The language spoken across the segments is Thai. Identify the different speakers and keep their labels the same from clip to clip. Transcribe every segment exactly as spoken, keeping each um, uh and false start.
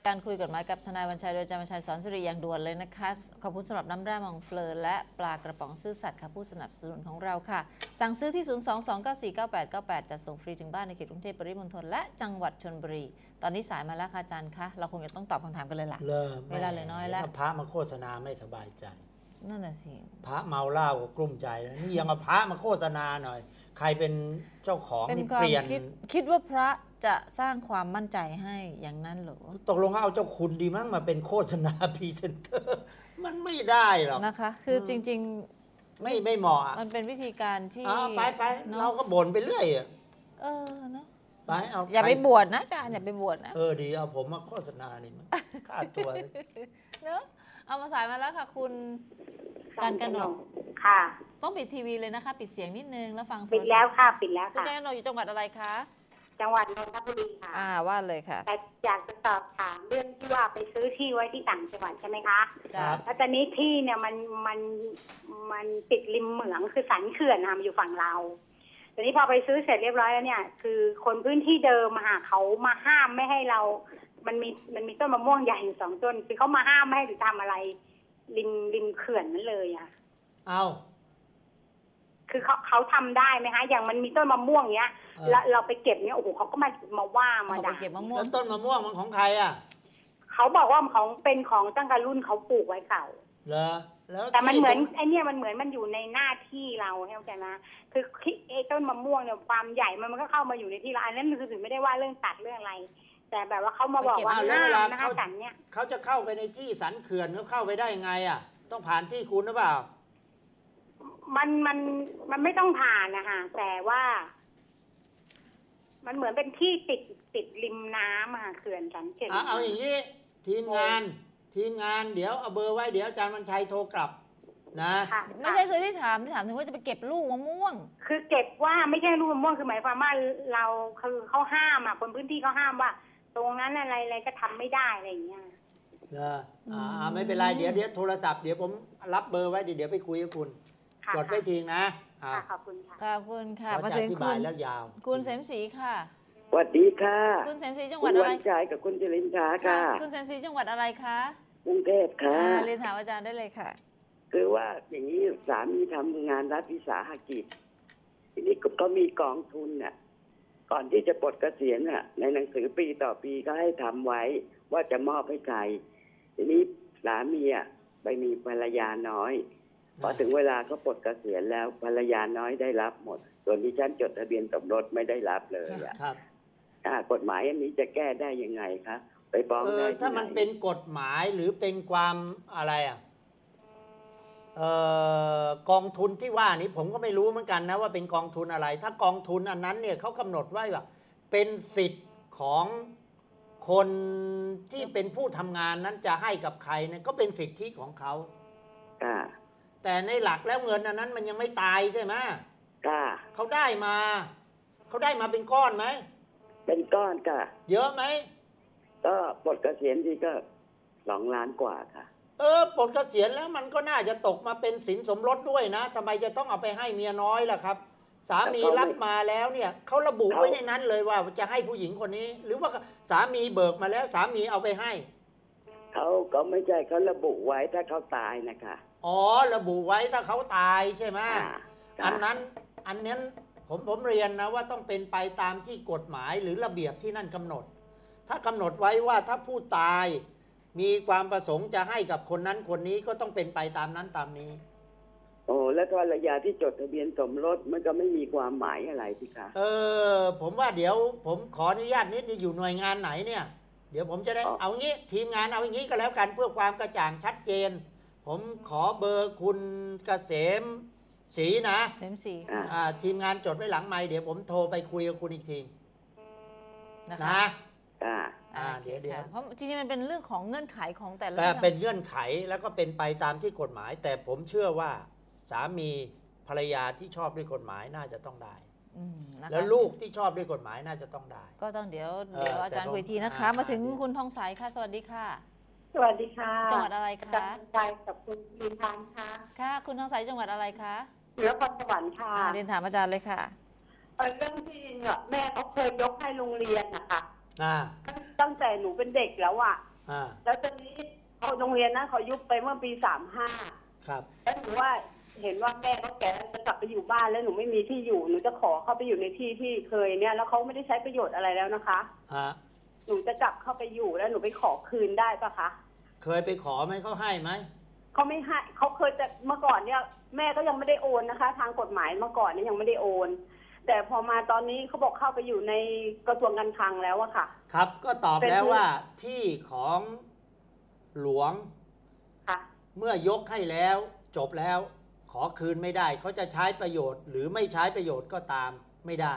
Speaker 1: การคุยกฎหมายกับทนายวันชัยโดยอาจารย์วันชัยสอนสิริอย่างด่วนเลยนะคะขอบคุณสำหรับน้ำแร่มองเฟลอและปลากระป๋องซื่อสัตย์ค่ะผู้สนับสนุนของเราค่ะสั่งซื้อที่ ศูนย์ สอง สอง เก้า สี่ เก้า แปด เก้า แปด จัดส่งฟรีถึงบ้านในเขตกรุงเทพปริมณฑลและจังหวัดชลบุรีตอนนี้สายมาแล้วค่ะอาจารย์คะเราคงจะต้องตอบคำถามกันเลยล่ะเวลาเหลือน้อยแล้ว
Speaker 2: พระมาโฆษณาไม่สบายใจ
Speaker 1: นั่นน่ะสิ
Speaker 2: พระเมาเหล้าก็กลุ้มใจแล้วนี่ยังเอาพระมาโฆษณาหน่อยใครเป็นเจ้าของนี่เปลี่ยน
Speaker 1: คิดว่าพระจะสร้างความมั่นใจให้อย่างนั้นเหรอ
Speaker 2: ตกลงเอาเจ้าคุณดีมั้งมาเป็นโฆษณาพรีเซนเตอร์มันไม่ได้หรอก
Speaker 1: นะคะคือจริง
Speaker 2: ๆไม่ไม่เหมาะ
Speaker 1: มันเป็นวิธีการที่
Speaker 2: ไปไปเราก็บ่นไปเรื่อยอ่ะ
Speaker 1: เออเนาะ
Speaker 2: ไปเอา
Speaker 1: อย่าไปบวชนะอาจารย์อย่าไปบวชนะ
Speaker 2: เออดีเอาผมมาโฆษณานี่มันค่าตัว
Speaker 1: เนอะเอามาสายมาแล้วค่ะคุณการกนก
Speaker 3: ค่ะ
Speaker 1: ต้องปิดทีวีเลยนะคะปิดเสียงนิดนึงแล้วฟัง
Speaker 3: ปิดแล้วค่ะปิดแล้วค่ะ
Speaker 1: คุณการกนกอยู่จังหวัดอะไรคะ
Speaker 3: จังหวัดนนทบุรีค่ะ
Speaker 1: อ่าว่าเลยค่ะ
Speaker 3: แต่อยากจะสอบถามเรื่องที่ว่าไปซื้อที่ไว้ที่ต่างจังหวัดใช่ไหมคะ
Speaker 1: ครับ
Speaker 3: แล้วตอนนี้ที่เนี่ยมันมันมันติดริมเหมืองคือสันเขื่อนนะมันอยู่ฝั่งเราตอนนี้พอไปซื้อเสร็จเรียบร้อยแล้วเนี่ยคือคนพื้นที่เดิมมาหาเขามาห้ามไม่ให้เรามันมีมันมีต้นมะม่วงใหญ่อยู่สองต้นคือเขามาห้ามไม่ให้หรือทำอะไรริมริมเขื่อนนั่นเลยอ่ะ
Speaker 2: เอา
Speaker 3: คือเขาเขาทำได้ไหมคะอย่างมันมีต้นมะม่วงเนี้ยแล้วเราไปเก็บเนี้ยโอ้โหเขาก็มามาว่ามาด่า
Speaker 1: เก็บมะม่วง
Speaker 2: แล้วต้นมะม่วงมันของใครอ่ะ
Speaker 3: เขาบอกว่าของเป็นของตั้งแต่รุ่นเขาปลูกไว้เก่า
Speaker 2: เหรอแล้ว
Speaker 3: แต่มันเหมือนไอเนี้ยมันเหมือนมันอยู่ในหน้าที่เราเข้าใจไหมคือไอ้ต้นมะม่วงเนี่ยความใหญ่มันมันก็เข้ามาอยู่ในที่เราอันนั้นคือถึงไม่ได้ว่าเรื่องตัดเรื่องอะไรแต่แบบว่าเขามาบอกว่าห้ามนะคะสันเนี่ย
Speaker 2: เขาจะเข้าไปในที่สันเขื่อนเขาเข้าไปได้ยังไงอ่ะต้องผ่านที่คุณหรือเปล่า
Speaker 3: มันมันมันไม่ต้องผ่านนะคะแต่ว่ามันเหมือนเป็นที่ติดติดริมน้ำอะเขื่อนสันเขื่อน
Speaker 2: เอาอย่างนี้ทีมงานทีมงานเดี๋ยวเอาเบอร์ไว้เดี๋ยวอาจารย์วันชัยโทรกลับนะ
Speaker 1: ไม่ใช่คือที่ถามที่ถามถึงว่าจะไปเก็บลูกมะม่วง
Speaker 3: คือเก็บว่าไม่ใช่ลูกมะม่วงคือหมายความว่าเราคือเขาห้ามอ่ะคนพื้นที่เขาห้ามว่าตรงนั้นอะไรอะไรก็ทำไม่ได้อะไรอย่างเงี้ย
Speaker 2: เอออ่าไม่เป็นไรเดี๋ยวเดี๋ยวโทรศัพท์เดี๋ยวผมรับเบอร์ไว้เดี๋ยวไปคุยกับคุณจดไว้ทีนะ
Speaker 3: ขอบคุณค่ะ
Speaker 1: ขอบคุณค่ะ
Speaker 2: มาถึงคุณแล้วยาว
Speaker 1: คุณเสมศรีค่ะ
Speaker 4: สวัสดีค่ะ
Speaker 1: คุณเสมศรีจังหวัดอะไร
Speaker 4: คุณวันชัยกับคุณจริญชาค่ะ
Speaker 1: คุณเสมศรีจังหวัดอะไรคะ
Speaker 4: กรุงเทพค่ะ
Speaker 1: เรียนถามอาจารย์ได้เลยค่ะ
Speaker 4: คือว่าอย่างนี้สามีทำงานรัฐวิสาหกิจทีนี้ก็มีกองทุนน่ะก่อนที่จะปลดเกษียณน่ะในหนังสือปีต่อปีก็ให้ทำไว้ว่าจะมอบให้ใครทีนี้สามีอ่ะไปมีภรรยาน้อยพอถึงเวลาเขาปลดเกษียณแล้วภรรยาน้อยได้รับหมดส่วนที่ฉันจดทะเบียนสมรสไม่ได้รับเลยอ่ะ
Speaker 2: ครับ
Speaker 4: กฎหมายอันนี้จะแก้ได้ยังไงคะไปฟ้องได้
Speaker 2: ถ้ามันเป็นกฎหมายหรือเป็นความอะไรอ่ะเอ่อกองทุนที่ว่านี้ผมก็ไม่รู้เหมือนกันนะว่าเป็นกองทุนอะไรถ้ากองทุนอันนั้นเนี่ยเขากำหนดไว้ว่าเป็นสิทธิ์ของคนที่เป็นผู้ทำงานนั้นจะให้กับใครเนี่ยก็เป็นสิทธิของเขาแต่ในหลักแล้วเงินอันนั้นมันยังไม่ตายใช่ไหมเขาได้มาเขาได้มาเป็นก้อนไหม
Speaker 4: เป็นก้อนค่ะ
Speaker 2: เยอะไหม
Speaker 4: ก็ปลดเกษียณทีก็สองล้านกว่าค่ะ
Speaker 2: เออปลดเกษียณแล้วมันก็น่าจะตกมาเป็นสินสมรสด้วยนะทำไมจะต้องเอาไปให้เมียน้อยล่ะครับสามีรับมาแล้วเนี่ยเขาระบุไว้ในนั้นเลยว่าจะให้ผู้หญิงคนนี้หรือว่าสามีเบิกมาแล้วสามีเอาไปให้
Speaker 4: เขาก็ไม่ใช่เขาระบุไว้ถ้าเขาตายนะคะ
Speaker 2: อ๋อระบุไว้ถ้าเขาตายใช่ไหมอันนั้นอันนั้นผมผมเรียนนะว่าต้องเป็นไปตามที่กฎหมายหรือระเบียบที่นั่นกำหนดถ้ากำหนดไว้ว่าถ้าผู้ตายมีความประสงค์จะให้กับคนนั้นคนนี้ก็ต้องเป็นไปตามนั้นตามนี้
Speaker 4: โอ้แล้วภรรยาที่จดทะเบียนสมรสมันก็ไม่มีความหมายอะไรสิคะ
Speaker 2: เออผมว่าเดี๋ยวผมขออนุญาตนิดนี่อยู่หน่วยงานไหนเนี่ยเดี๋ยวผมจะได้เอางี้ทีมงานเอาอย่างนี้ก็แล้วกันเพื่อความกระจ่างชัดเจนผมขอเบอร์คุณเกษมศรีนะ
Speaker 1: เกษมศรี
Speaker 2: อ่าทีมงานจดไว้หลังไมค์เดี๋ยวผมโทรไปคุยกับคุณอีกทีนะ
Speaker 4: อ่า
Speaker 2: อ่าเดี๋ยวเดี๋ยว
Speaker 1: เพราะจริงๆมันเป็นเรื่องของเงื่อนไขของแต่ละ
Speaker 2: แต่เป็นเงื่อนไขแล้วก็เป็นไปตามที่กฎหมายแต่ผมเชื่อว่าสามีภรรยาที่ชอบด้วยกฎหมายน่าจะต้องได้แล้วลูกที่ชอบด้วยกฎหมายน่าจะต้องได้
Speaker 1: ก็ต้องเดี๋ยวเดี๋ยวอาจารย์คุยทีนะคะมาถึงคุณทองใสค่ะสวัสดีค่ะ
Speaker 3: สวัสดีค่ะ
Speaker 1: จังหวัดอะไรคะ
Speaker 3: ไปกับคุณลินทานค่ะ
Speaker 1: ค่ะคุณทองใสจังหวัดอะไรคะ
Speaker 3: นครสวรรค์ค่ะ
Speaker 1: เรียนถามอาจารย์เลยค่ะ
Speaker 3: เรื่องที่ดินเนี่ยแม่เขาเคยยกให้โรงเรียนนะคะ
Speaker 2: อ่า
Speaker 3: ตั้งแต่หนูเป็นเด็กแล้วอ่ะ
Speaker 2: อ่า
Speaker 4: แล้วตอนนี้เขาโรงเรียนนั้นเขายุบไปเมื่อปีสามห้า
Speaker 2: ครับ
Speaker 4: แล้วหนูว่าเห็นว่าแม่เขาแก่จะกลับไปอยู่บ้านแล้วหนูไม่มีที่อยู่หนูจะขอเข้าไปอยู่ในที่ที่เคยเนี่ยแล้วเขาไม่ได้ใช้ประโยชน์อะไรแล้วนะคะ
Speaker 2: ฮะ
Speaker 4: หนูจะกลับเข้าไปอยู่แล้วหนูไปขอคืนได้ปะคะ
Speaker 2: เคยไปขอไหมเขาให้ไหม
Speaker 4: เขาไม่ให้เขาเคยแต่เมื่อก่อนเนี่ยแม่ก็ยังไม่ได้โอนนะคะ ทางกฎหมายเมื่อก่อนเนี่ยยังไม่ได้โอน แต่พอมาตอนนี้เขาบอกเข้าไปอยู่ในกระทรวงการคลังแล้วอะค่ะ
Speaker 2: ครับ ก็ตอบ
Speaker 4: เป็น
Speaker 2: แล้ว
Speaker 4: ที่
Speaker 2: ว่าที่ของหลวง
Speaker 4: ค่ะ
Speaker 2: เมื่อยกให้แล้วจบแล้ว ขอคืนไม่ได้ เขาจะใช้ประโยชน์ หรือไม่ใช้ประโยชน์ก็ตามไม่ได้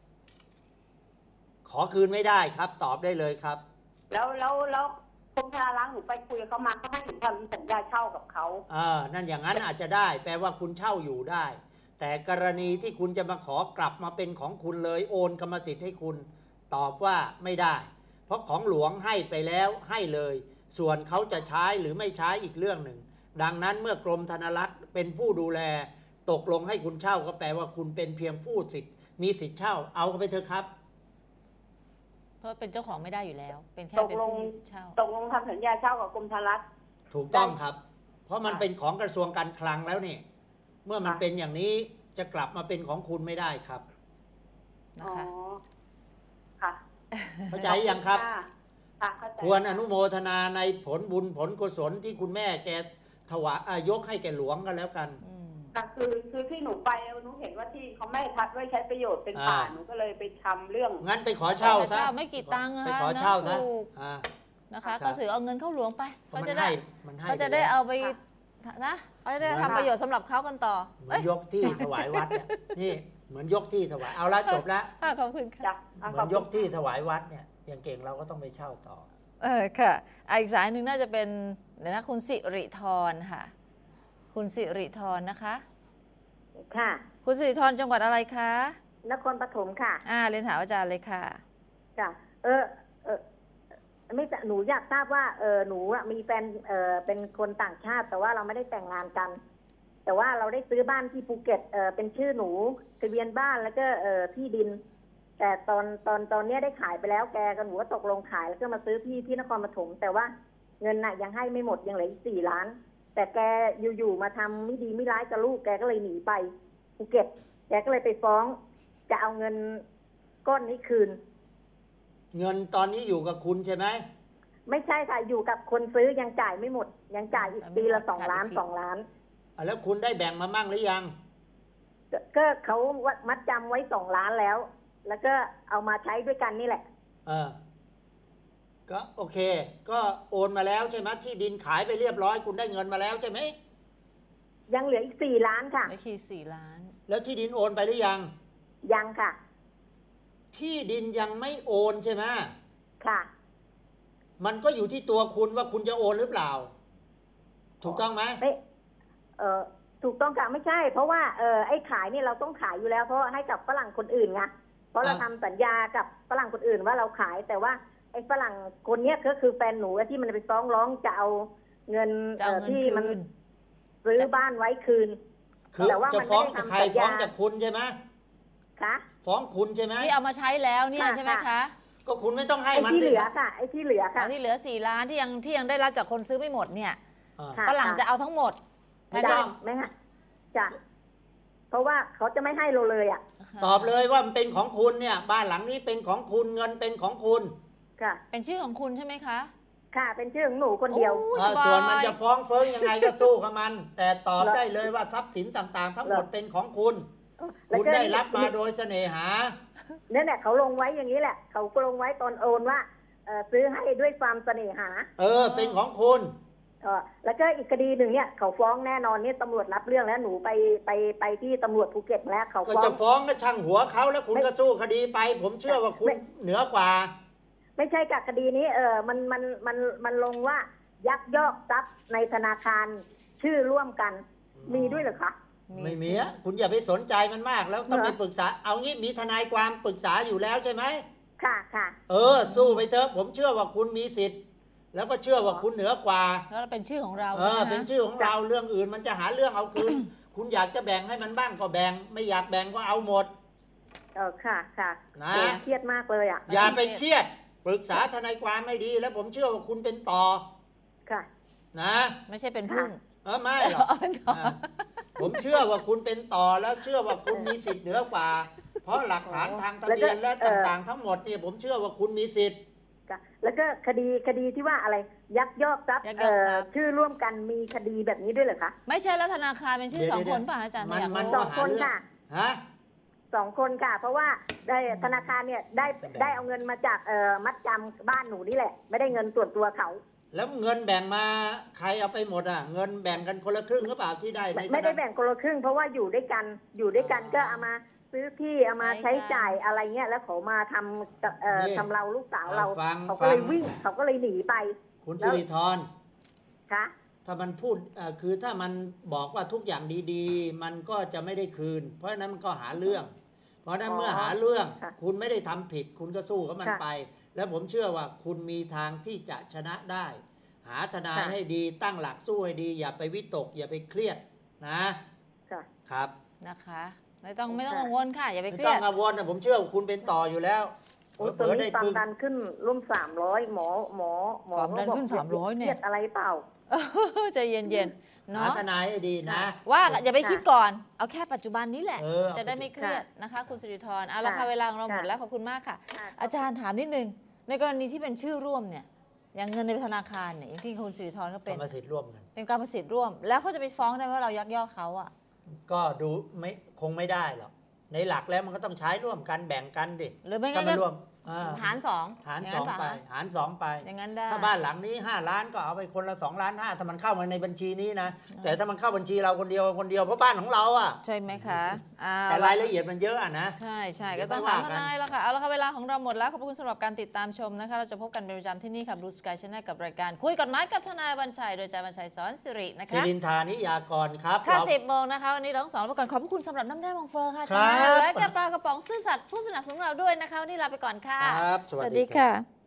Speaker 2: ขอคืนไม่ได้ครับ ตอบได้เลยครับ
Speaker 4: แล้วแล้วแล้วกรมธนารักษ์หนูไปคุยกับเขามาเขาให้หนูทำสัญญาเช่ากับเขา
Speaker 2: เออนั่นอย่างนั้นอาจจะได้ แปลว่าคุณเช่าอยู่ได้ แต่กรณีที่คุณจะมาขอกลับมาเป็นของคุณเลยโอนกรรมสิทธิ์ให้คุณ ตอบว่าไม่ได้ เพราะของหลวงให้ไปแล้วให้เลย ส่วนเขาจะใช้หรือไม่ใช้อีกเรื่องหนึ่ง ดังนั้นเมื่อกรมธนารักษ์เป็นผู้ดูแลตกลงให้คุณเช่าก็แปลว่าคุณเป็นเพียงผู้สิทธิ์มีสิทธิ์เช่าเอาไปเถอะครับ
Speaker 1: เพราะเป็นเจ้าของไม่ได้อยู่แล้ว เป็นแค่
Speaker 4: ตก
Speaker 1: เป็น
Speaker 4: ลง
Speaker 1: ผู้มีสิทธิ์เช่า
Speaker 4: ตกลงทำสัญญาเช่ากับกรมธนารักษ์
Speaker 2: ถูกต้องครับ เพราะมันเป็นของกระทรวงการคลังแล้วนี่ เมื่อมัน
Speaker 4: ค่ะ
Speaker 2: เป็นอย่างนี้จะกลับมาเป็นของคุณไม่ได้ครับ
Speaker 1: นะ
Speaker 4: อ๋อ
Speaker 1: คะ
Speaker 4: ค่ะ
Speaker 2: เข้าใจยังครับ
Speaker 4: ค่ะค่ะเข้าใจ
Speaker 2: ควรอนุโมทนาในผลบุญผลกุศลที่คุณแม่แกถวายอ่ะยกให้แกหลวงกันแล้วกัน
Speaker 1: อืม
Speaker 4: ค่ะคือคือที่หนูไปหนูเห็นว่าที่เขาไม่ทัดไว้ใช้ประโยชน์เป็นป่า
Speaker 2: อ่า
Speaker 4: หนูก็เลยไปทำเรื่อง
Speaker 2: งั้นไปขอเช่า
Speaker 1: ไปขอ
Speaker 2: ซะ
Speaker 1: เช่าไม่กี่ตังค์อะ
Speaker 2: ไป
Speaker 1: คะ
Speaker 2: ขอเช่า
Speaker 1: นะ
Speaker 2: ซะ
Speaker 1: ถูก
Speaker 2: อ่า
Speaker 1: นะคะ
Speaker 2: ครับ
Speaker 1: ก็ถือเอาเงินเข้าหลวงไป
Speaker 2: เพราะ
Speaker 1: เขา
Speaker 2: มัน
Speaker 1: จะได้
Speaker 2: ให้มันให้
Speaker 1: เขาจะ
Speaker 2: ป
Speaker 1: ได้
Speaker 2: แล้ว
Speaker 1: เอาไป
Speaker 4: ค่ะ
Speaker 1: นะเขาจะได้
Speaker 2: เหมือน
Speaker 1: ทำประโยชน์สำหรับเขากันต่อ
Speaker 2: เหมื
Speaker 1: เอ้
Speaker 2: อน
Speaker 1: ย
Speaker 2: ยกที่ถวายวัดเนี่ยนี่เหมือนยกที่ถวายเอาละจบละ
Speaker 1: อ่ะขอบคุณค่ะ
Speaker 4: จ้ะอ่ะ
Speaker 2: เห
Speaker 4: ข
Speaker 2: มื
Speaker 4: อ
Speaker 2: อบ น
Speaker 4: คุณ
Speaker 2: ยกที่ถวายวัดเนี่ยอย่างเก่งเราก็ต้องไปเช่าต่อ
Speaker 1: เออค่ะอ่ะอีกสายหนึ่งน่าจะเป็นเดี๋ยวนะคุณสิริธรค่ะ คุณสิริธรนะคะ
Speaker 5: ค่ะ
Speaker 1: คุณสิริธรจังหวัดอะไรคะ
Speaker 5: นครปฐมค่ะ
Speaker 1: อ่าเรียนถามอาจารย์เลยค่ะ
Speaker 5: จ้ะเออเออไม่จะหนูอยากทราบว่าเออหนูอะมีแฟนเออเป็นคนต่างชาติ แต่ว่าเราไม่ได้แต่งงานกัน แต่ว่าเราได้ซื้อบ้านที่ภูเก็ตเออเป็นชื่อหนูทะเบียนบ้านแล้วก็เออที่ดิน แต่ตอนตอนตอนเนี้ยได้ขายไปแล้วแกกับหนูก็ตกลงขายแล้วก็มาซื้อที่ที่นครปฐมแต่ว่าเงินน่ะยังให้ไม่หมดยังเหลืออีกสี่ล้าน แต่แกอยู่ๆมาทำไม่ดีไม่ร้ายกับลูกแกก็เลยหนีไปภูเก็ตแกก็เลยไปฟ้องจะเอาเงินก้อนนี้คืน
Speaker 2: เงินตอนนี้อยู่กับคุณใช่ไหม
Speaker 5: ไม่ใช่ค่ะอยู่กับคนซื้อยังจ่ายไม่หมด ยังจ่ายอีกปีละสองล้าน
Speaker 1: ขาดอีกสิ
Speaker 5: สองล้าน
Speaker 2: อ่ะแล้วคุณได้แบ่งมามั่งหรือยัง
Speaker 5: ก็ก็เขามัดจำไว้สองล้านแล้ว แล้วก็เอามาใช้ด้วยกันนี่แหละ
Speaker 2: เออ ก็โอเค ก็โอนมาแล้วใช่ไหมที่ดินขายไปเรียบร้อยคุณได้เงินมาแล้วใช่ไหม
Speaker 5: ยังเหลืออีกสี่ล้านค่ะ
Speaker 1: ได้คีสี่ล้าน
Speaker 2: แล้วที่ดินโอนไปหรือยัง
Speaker 5: ยังค่ะ
Speaker 2: ที่ดินยังไม่โอนใช่ไหม
Speaker 5: ค่ะ
Speaker 2: มันก็อยู่ที่ตัวคุณว่าคุณจะโอนหรือเปล่า ถูกต้องไหม
Speaker 5: ไม่เออถูกต้องค่ะไม่ใช่ เพราะว่าเออไอ้ขายเนี่ยเราต้องขายอยู่แล้วเพราะให้กับฝรั่งคนอื่นไงเพราะเราทำสัญญากับฝรั่งคนอื่นว่าเราขาย แต่ว่าไอ้ฝรั่งคนเนี้ยก็คือแฟนหนูที่มันไปฟ้องร้องจะเอาเงิน
Speaker 1: จะเอา
Speaker 5: เอ่อ
Speaker 1: เงิน
Speaker 5: ที่มัน
Speaker 1: คืน
Speaker 5: ซื้อบ้านไว้คืน
Speaker 2: คือ
Speaker 5: แต่ว่า
Speaker 2: จะ
Speaker 5: มัน
Speaker 2: ฟ้อง
Speaker 5: ไม่ได้
Speaker 2: จาก
Speaker 5: ทำ
Speaker 2: ใคร
Speaker 5: สัญญา
Speaker 2: ฟ้องจากคุณใช่ไหม
Speaker 5: ค่ะ
Speaker 2: ฟ้องคุณใช่ไหม
Speaker 1: ที่เอามาใช้แล้วเนี่ย
Speaker 5: ค่ะ
Speaker 1: ใช่ไหม
Speaker 5: ค่ะ
Speaker 1: คะ
Speaker 2: ก็คุณไม่ต้องให้
Speaker 5: ไอ้
Speaker 2: มัน
Speaker 5: ที่เหลือ
Speaker 2: สิ
Speaker 5: ค่ะไอ้ที่เหลือ
Speaker 1: อ๋
Speaker 5: ค่ะ
Speaker 1: อที่เหลือสี่ล้านที่ยังที่ยังได้รับจากคนซื้อไม่หมดเนี่ย
Speaker 2: อ่า
Speaker 5: ค่ะ
Speaker 1: ฝรั่งจะเอาทั้งหมด
Speaker 2: ไม่ต้อง
Speaker 5: ไม่ฮะจ้ะเพราะว่าเขาจะไม่ให้เราเลยอ่ะ
Speaker 2: ตอบเลยว่ามันเป็นของคุณเนี่ย บ้านหลังนี้เป็นของคุณเงินเป็นของคุณ
Speaker 5: ค่ะ
Speaker 1: เป็นชื่อของคุณใช่ไหมคะ
Speaker 5: ค่ะ เป็นชื่อของหนูคนเดียว
Speaker 1: โอ้ย
Speaker 2: อ่า
Speaker 1: สบาย
Speaker 2: ส่วนมันจะฟ้องเฟิ้งยังไงก็สู้กับมัน แต่ตอบ
Speaker 5: แล้ว
Speaker 2: ได้เลยว่าทรัพย์สินต่างๆ ทั้งหมด
Speaker 5: แล้ว
Speaker 2: เป็นของคุณ
Speaker 5: แล้ว
Speaker 2: คุณ
Speaker 5: ก็
Speaker 2: ได้รับมาโดยเสน่หา
Speaker 5: เนี่ยแหละเขาลงไว้อย่างนี้แหละ เขาก็ลงไว้ตอนโอนว่าเอ่อซื้อให้ด้วยความเสน่หา
Speaker 2: เออ เป็นของคุณ
Speaker 5: เออแล้วก็อีกคดีหนึ่งเนี่ยเขาฟ้องแน่นอนเนี่ยตำรวจรับเรื่องแล้วหนูไปไปไปที่ตำรวจภูเก็ตมาแล้วเขา
Speaker 2: ก็
Speaker 5: ฟ้อ
Speaker 2: จะ
Speaker 5: ง
Speaker 2: ฟ้องก็ช่างหัวเขาแล้วคุณ
Speaker 5: ไม่
Speaker 2: ก็สู้คดีไป ผมเชื่อว่าคุณ
Speaker 5: ไม่
Speaker 2: เหนือกว่า
Speaker 5: ไม่ใช่กับคดีนี้เออมันมันมันมันลงว่ายักยอกทรัพย์ในธนาคารชื่อร่วมกัน มีด้วยเหรอคะ
Speaker 2: ไม่มีอะคุณอย่าไปสนใจมันมากแล้วต้อง
Speaker 5: เหรอ
Speaker 2: ไปปรึกษา เอางี้มีทนายความปรึกษาอยู่แล้วใช่ไหม
Speaker 5: ค่ะค่ะ
Speaker 2: เออ สู้ไปเถอะผมเชื่อว่าคุณมีสิทธิ์ แล้วก็เชื่อว่าคุณเหนือกว่า
Speaker 1: แล้วเป็นชื่อของเรา
Speaker 2: เออ
Speaker 1: ใช่ไหม
Speaker 2: เป็นชื่อของเราเรื่องอื่นมันจะหาเรื่องเอาคืน คุณอยากจะแบ่งให้มันบ้างก็แบ่ง ไม่อยากแบ่งก็เอาหมด
Speaker 5: เออค่ะค่ะ
Speaker 2: นะ
Speaker 5: โอ้เครียดมากเลยอ่ะ
Speaker 2: อย่าไปเครียดปรึกษาทนายความไม่ดี แล้วผมเชื่อว่าคุณเป็นต่อ
Speaker 5: ค่ะ
Speaker 2: นะ
Speaker 1: ไม่ใช่เป็นพึ่ง
Speaker 2: เออไม่หรอก
Speaker 1: เอาเป็นต่อ
Speaker 2: อ่าผมเชื่อว่าคุณเป็นต่อแล้วเชื่อว่าคุณมีสิทธิ์เหนือกว่า เพราะหลักฐานทางทะเบียนและต่างๆ ทั้งหมดเนี่ยผมเชื่อว่าคุณมีสิทธิ์
Speaker 5: ค่ะ แล้วก็คดีคดีที่ว่าอะไรยักยอกทรัพย์
Speaker 1: ยักย
Speaker 5: เอ่
Speaker 1: อก
Speaker 5: อ
Speaker 1: ทรัพย์
Speaker 5: ชื่อร่วมกันมีคดีแบบนี้ด้วยเหรอคะ
Speaker 1: ไม่ใช่แล้วธนาคารเป็นชื่อ
Speaker 2: เดี๋ยว
Speaker 1: สอง
Speaker 2: เดี๋ยว
Speaker 1: คนป่ะอาจารย์
Speaker 2: มัน
Speaker 1: อยาก
Speaker 2: มัน
Speaker 1: รู้
Speaker 5: สองคน
Speaker 2: หาเรื่อง
Speaker 5: ค่ะ
Speaker 2: ฮะ
Speaker 5: สองคนค่ะ เพราะว่าได้ธนาคารเนี่ยได้
Speaker 2: แสดง
Speaker 5: ได้เอาเงินมาจากเอ่อมัดจำบ้านหนูนี่แหละ ไม่ได้เงินส่วนตัวเขา
Speaker 2: แล้วเงินแบ่งมาใครเอาไปหมดอ่ะ เงินแบ่งกันคนละครึ่งหรือเปล่าที่ได้
Speaker 5: ไม่
Speaker 2: ใน
Speaker 5: ไม่ได้
Speaker 2: ธนา
Speaker 5: แบ่งคนละครึ่งเพราะว่าอยู่ด้วยกันอยู่ด้วยกัน
Speaker 2: อ๋อ
Speaker 5: ก็เอามาซื้อที่เอามาใช้จ่ายอะไรเงี้ยแล้วเขามาทำกับเอ่อ
Speaker 2: นี่
Speaker 5: ทำเราลูกสาวเรา
Speaker 2: เอาฟัง
Speaker 5: เขาก็เลย
Speaker 2: ฟัง
Speaker 5: วิ่งเขาก็เลยหนีไป
Speaker 2: คุณ
Speaker 5: แล้
Speaker 2: สิ
Speaker 5: ว
Speaker 2: ริธร
Speaker 5: ค่ะ
Speaker 2: ถ้ามันพูดเอ่อคือถ้ามันบอกว่าทุกอย่างดีๆ มันก็จะไม่ได้คืน เพราะฉะนั้นมันก็หาเรื่อง เพราะฉะนั้น
Speaker 5: อ๋อ
Speaker 2: เมื่อหาเรื่อง
Speaker 5: ค่ะ
Speaker 2: คุณไม่ได้ทำผิด คุณก็สู้กับมัน
Speaker 5: ค่ะ
Speaker 2: ไป แล้วผมเชื่อว่าคุณมีทางที่จะชนะได้ หาทนาย
Speaker 5: ค่ะ
Speaker 2: ให้ดีตั้งหลักสู้ให้ดี อย่าไปวิตก อย่าไปเครียดนะ
Speaker 5: ค่ะ
Speaker 2: ครับ
Speaker 1: นะคะ ไม่ต้องไม่ต้อง
Speaker 5: ค่ะ
Speaker 1: กังวลค่ะ อย่าไป
Speaker 2: ไม่
Speaker 1: เครี
Speaker 2: ต้อย ง
Speaker 1: ด
Speaker 2: กังวลนะผมเชื่อว่าคุณเป็นต่ออยู่แล้ว
Speaker 5: โอ้ย
Speaker 2: เผ
Speaker 5: ตอน
Speaker 2: ลอๆ
Speaker 5: นี้
Speaker 2: ได้
Speaker 5: ความ
Speaker 2: พึ่ง
Speaker 5: ดันขึ้นร่วมสามร้อยหมอหมอหมอ
Speaker 1: ความดัน
Speaker 5: ก็บก
Speaker 1: ขึ้น
Speaker 5: ค
Speaker 1: สามร้อยเนี่ย
Speaker 5: เครียดอะไรเปล่า
Speaker 1: ใจเย็นๆ
Speaker 2: หา
Speaker 1: เนาะ
Speaker 2: ทนายให้ดีนะ
Speaker 1: ว่าอย่าไปคิดก่อน เอาแค่ปัจจุบันนี้แหละ
Speaker 2: เออเอา
Speaker 1: จะได้ไม่เครียดนะคะ คุณสิริธรเอาละค่ะ
Speaker 5: ค่ะ
Speaker 1: เวลาของเราหมด
Speaker 5: ค่ะ
Speaker 1: แล้วขอบคุณมากค่ะ
Speaker 5: ค่ะ
Speaker 1: อาจารย์ถามนิดนึง ในกรณีที่เป็นชื่อร่วมเนี่ย อย่างเงินในธนาคารเนี่ยอย่างที่คุณสิริธรเขา
Speaker 2: กร
Speaker 1: เป็น
Speaker 2: รมสิทธิ์ร่วมกัน
Speaker 1: เป็นกรรมสิทธิ์ร่วม แล้วเขาจะไปฟ้องได้ว่าเรายักยอกเขาอะ
Speaker 2: ก็ดูไม่คงไม่ได้หรอกในหลักแล้วมันก็ต้องใช้ร่วมกันแบ่งกันดิ
Speaker 1: หรือไม่
Speaker 2: ถ้า
Speaker 1: งั้น
Speaker 2: ไม่
Speaker 1: ก็
Speaker 2: ร่วมอ่า
Speaker 1: หารสอง
Speaker 2: หาร
Speaker 1: ย่ง
Speaker 2: ส
Speaker 1: นั้
Speaker 2: อน ง
Speaker 1: เล่
Speaker 2: ไป
Speaker 1: คะ
Speaker 2: หารสองไป
Speaker 1: อย่างนั้นได้
Speaker 2: ถ้าบ้านหลังนี้ห้าล้านก็เอาไปคนละสองล้านห้าถ้ามันเข้ามาในบัญชีนี้นะ แต่ถ้ามันเข้าบัญชีเราคนเดียวคนเดียวเพราะบ้านของเราอ่ะ
Speaker 1: ใช่ไหมคะเอ
Speaker 2: แต่รายละเอียดมันเยอะอ่ะนะ
Speaker 1: ใช่ใช่
Speaker 2: เดี๋
Speaker 1: ก็
Speaker 2: ยว
Speaker 1: ต้อง
Speaker 2: ไม่
Speaker 1: ถาม
Speaker 2: ว่า
Speaker 1: ท
Speaker 2: กัน
Speaker 1: นายแล้วค่ะ เอาละค่ะเวลาของเราหมดแล้ว ขอบคุณสำหรับการติดตามชมนะคะ เราจะพบกันเป็นประจำที่นี่ค่ะ Blue Sky Channel กับรายการคุยกฎหมายกับทนายบัญชัย โดยอาจารย์บัญชัยสอนสิรินะ
Speaker 2: สิ
Speaker 1: คะ
Speaker 2: รินทานิยากรครับ
Speaker 1: ค่ะ
Speaker 2: เรา
Speaker 1: สิบโมงนะคะ วันนี้เราทั้งสองลาไปก่อน ขอบพระคุณสำหรับน้ำแร่มองเฟอร์ค่ะอา
Speaker 2: ครั
Speaker 1: จาร
Speaker 2: บ
Speaker 1: ย์และแกปลากระป๋องซื่อสัตย์ผู้สนับสนุนเราด้วยนะคะวันนี้ลาไปก่อนค่ะ
Speaker 2: ครับสวัสดี
Speaker 1: ค่ะ